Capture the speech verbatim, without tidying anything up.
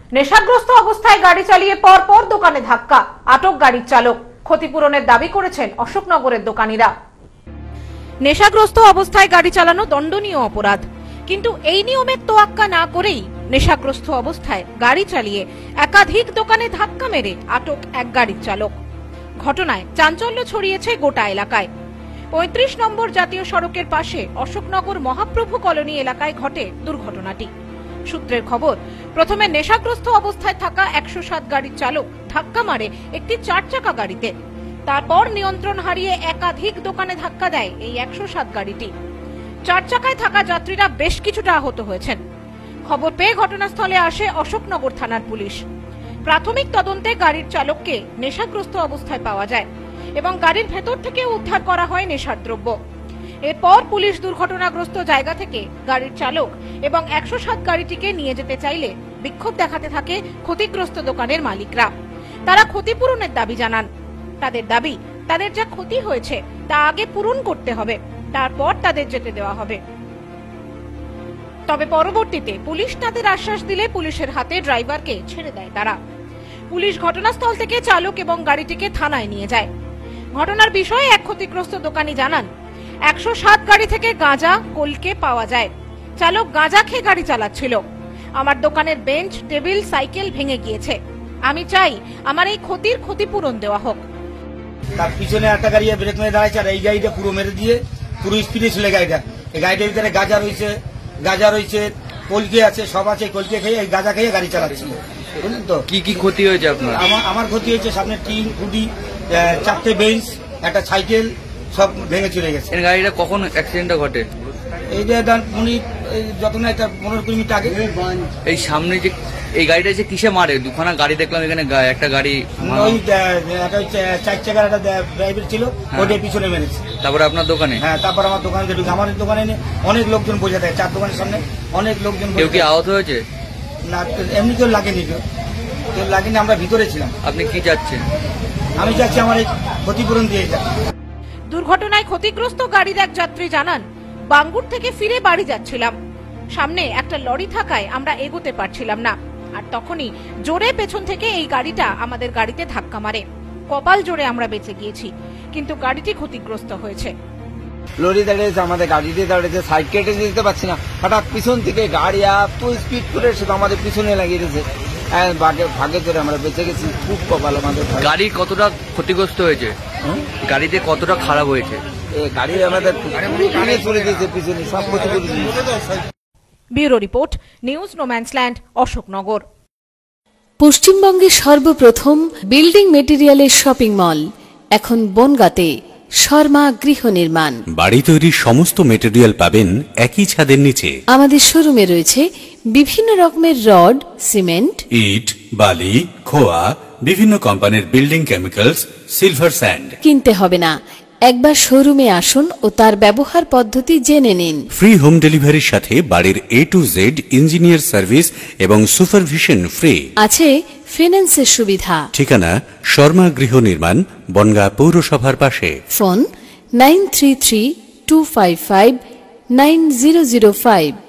নেশাগ্রস্ত অবস্থায় গাড়ি চালিয়ে পর পর দোকানে ধাক্কা, আটক গাড়ির চালক। ক্ষতিপূরণের দাবি করেছেন অশোকনগরের দোকানিরা। নেশাগ্রস্ত অবস্থায় গাড়ি চালানো দণ্ডনীয় অপরাধ, কিন্তু এই নিয়মের তোয়াক্কা না করেই নেশাগ্রস্ত অবস্থায় গাড়ি চালিয়ে একাধিক দোকানে ধাক্কা মেরে আটক এক গাড়ির চালক। ঘটনায় চাঞ্চল্য ছড়িয়েছে গোটা এলাকায়। পঁয়ত্রিশ নম্বর জাতীয় সড়কের পাশে অশোকনগর মহাপ্রভু কলোনি এলাকায় ঘটে দুর্ঘটনাটি। সূত্রের খবর, প্রথমে নেশাগ্রস্ত অবস্থায় থাকা একশো সাত গাড়ির চালক ধাক্কা মারে একটি চার চাকা গাড়িতে। তারপর নিয়ন্ত্রণ হারিয়ে একাধিক দোকানে ধাক্কা দেয় এই একশো সাত গাড়িটি। চার চাকায় থাকা যাত্রীরা বেশ কিছুটা আহত হয়েছেন। খবর পেয়ে ঘটনাস্থলে আসে অশোকনগর থানার পুলিশ। প্রাথমিক তদন্তে গাড়ির চালককে নেশাগ্রস্ত অবস্থায় পাওয়া যায় এবং গাড়ির ভেতর থেকে উদ্ধার করা হয় নেশার দ্রব্য। এরপর পুলিশ দুর্ঘটনাগ্রস্ত জায়গা থেকে গাড়ির চালক এবং একশো সাত গাড়িটিকে নিয়ে যেতে চাইলে বিক্ষোভ দেখাতে থাকে ক্ষতিগ্রস্ত দোকানের মালিকরা। তারা ক্ষতিপূরণের দাবি জানান। তাদের দাবি, তাদের যা ক্ষতি হয়েছে তা আগে পূরণ করতে হবে, তারপর তাদের যেতে দেওয়া হবে। তবে পরবর্তীতে পুলিশ তাদের আশ্বাস দিলে পুলিশের হাতে ড্রাইভারকে ছেড়ে দেয় তারা। পুলিশ ঘটনাস্থল থেকে চালক এবং গাড়িটিকে থানায় নিয়ে যায়। ঘটনার বিষয়ে এক ক্ষতিগ্রস্ত দোকানি জানান, একশো সাত গাড়ি থেকে গাঁজা কলকে পাওয়া যায়। চালক গাঁজা খেয়ে গাড়ি চালাচ্ছিল। আমার দোকানের বেঞ্চ, টেবিল, সাইকেল ভেঙে গিয়েছে। আমি চাই আমার এই ক্ষতির ক্ষতিপূরণ দেওয়া হোক। তার পিছনে একটা গাড়ি ব্রেক মেরে দাঁড়াচ্ছে আর এই গাড়িটা পুরো মেরে দিয়ে পুরো স্পিডে ছিল গাড়িটা। এই গাড়িটার ভিতরে গাঁজা রয়েছে, গাঁজা রয়েছে, কলকে আছে, সব আছে। কলকে খেয়ে এই গাঁজা খেয়ে গাড়ি চালাচ্ছিল। বুঝলেন তো কি কি ক্ষতি হয়েছে আপনার? আমার আমার ক্ষতি হয়েছে সামনে টিন, খুঁটি, চারটে বেঞ্চ, একটা সাইকেল সব ভেঙে চলে গেছে। এই গাড়িটা কখন অ্যাক্সিডেন্টটা ঘটে? এইটা মিনিট যত না একটা পনেরো কুড়ি মিনিট আগে। এই সামনে যে এই গাড়িটা যে কিসে মারে? দুখানা গাড়ি দেখলাম এখানে, একটা গাড়ি ওই চার চাকার একটা ড্রাইভার ছিল, ওইটার পিছনে মেরেছে। তারপরে আপনার দোকানে? হ্যাঁ, তারপর আমার দোকানে ঢুকে। আমার দোকানে অনেক লোকজন বসে থাকে, চার দোকানের সামনে অনেক লোকজন। কেউ কি আহত হয়েছে? না, এমনি কেউ লাগেনি, কেউ কেউ লাগেনি। আমরা ভিতরে ছিলাম। আপনি কি চাচ্ছেন? আমি চাচ্ছি আমার এই ক্ষতিপূরণ দিয়ে যাক। দুর্ঘটনায় ক্ষতিগ্রস্ত গাড়ির এক যাত্রী জানান, বাঙ্গুর থেকে ফিরে বাড়ি যাচ্ছিলাম। সামনে একটা লরি থাকায় আমরা এগোতে পারছিলাম না, আর তখনই জোরে পেছন থেকে এই গাড়িটা আমাদের গাড়িতে ধাক্কা মারে। কপাল জোরে আমরা বেঁচে গিয়েছি, কিন্তু গাড়িটি ক্ষতিগ্রস্ত হয়েছে। লরি দাঁড়িয়েছে, আমাদের গাড়ি দিয়ে দাঁড়িয়েছে, সাইড কেটে যেতে পারছি না। হঠাৎ পিছন থেকে গাড়ি এত স্পিড করে সেটা আমাদের পিছনে লাগিয়ে দিয়েছে। ভাগে করে আমরা বেঁচে গেছি, খুব কপাল আমাদের। গাড়ি কতটা ক্ষতিগ্রস্ত হয়েছে? গাড়িতে কতটা খারাপ হয়েছে? গাড়ি আমাদের চলে দিয়েছে, পিছনে সব ক্ষতি করে দিয়েছে। Bureau report, news no man's land, Ashoknagar. পশ্চিমবঙ্গের সর্বপ্রথম বিল্ডিং মেটেরিয়ালের শপিং মল এখন বনগাঁতে। শর্মা গৃহ নির্মাণ। বাড়ি তৈরির সমস্ত মেটেরিয়াল পাবেন একই ছাদের নিচে। আমাদের শোরুমে রয়েছে বিভিন্ন রকমের রড, সিমেন্ট, ইট, বালি, খোয়া, বিভিন্ন কোম্পানির বিল্ডিং কেমিক্যালস, সিলভার স্যান্ড। কিনতে হবে না, একবার শোরুমে আসুন ও তার ব্যবহার পদ্ধতি জেনে নিন। ফ্রি হোম ডেলিভারির সাথে বাড়ির A to Z engineer service এবং সুপারভিশন ফ্রি। আছে ফিন্যান্সের সুবিধা। ঠিকানা শর্মা গৃহ নির্মাণ, বনগাঁ পৌরসভার পাশে। Phone nine three three two five five nine zero zero five.